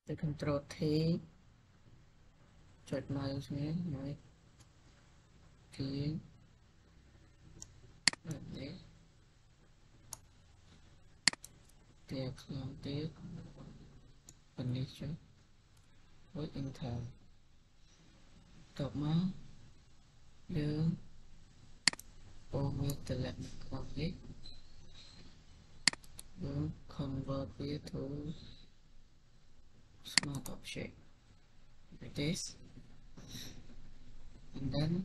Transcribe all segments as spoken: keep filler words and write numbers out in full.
the control T chọn mouse nhé nói thì để tiếp làm tiếp condition với enter tập máu đưa over the left complete will convert it to smart object like this, and then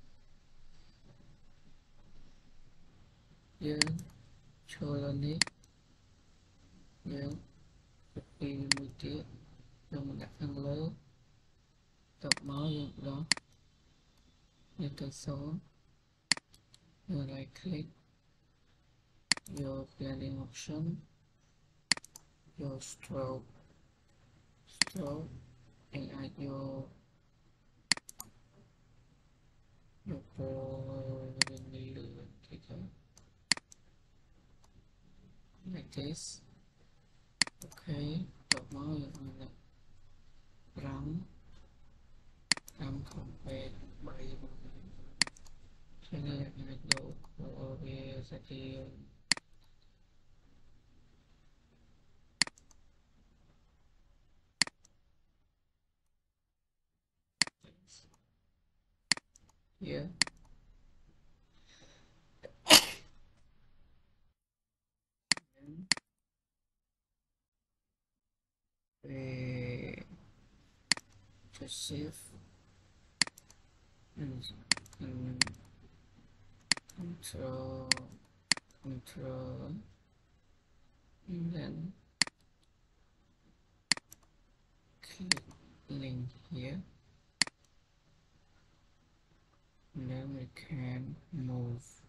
you show on it you copy immediate rồi mình đặt thang lớn tập máu dụng đó như từ số rồi right click your blending option, your stroke stroke and add your your polygon like this. Okay, tập máu dụng là rắn rắn không về bảy cho nên là nhiệt độ của về sẽ thì here về to save and, and control control and then click link here and then we can move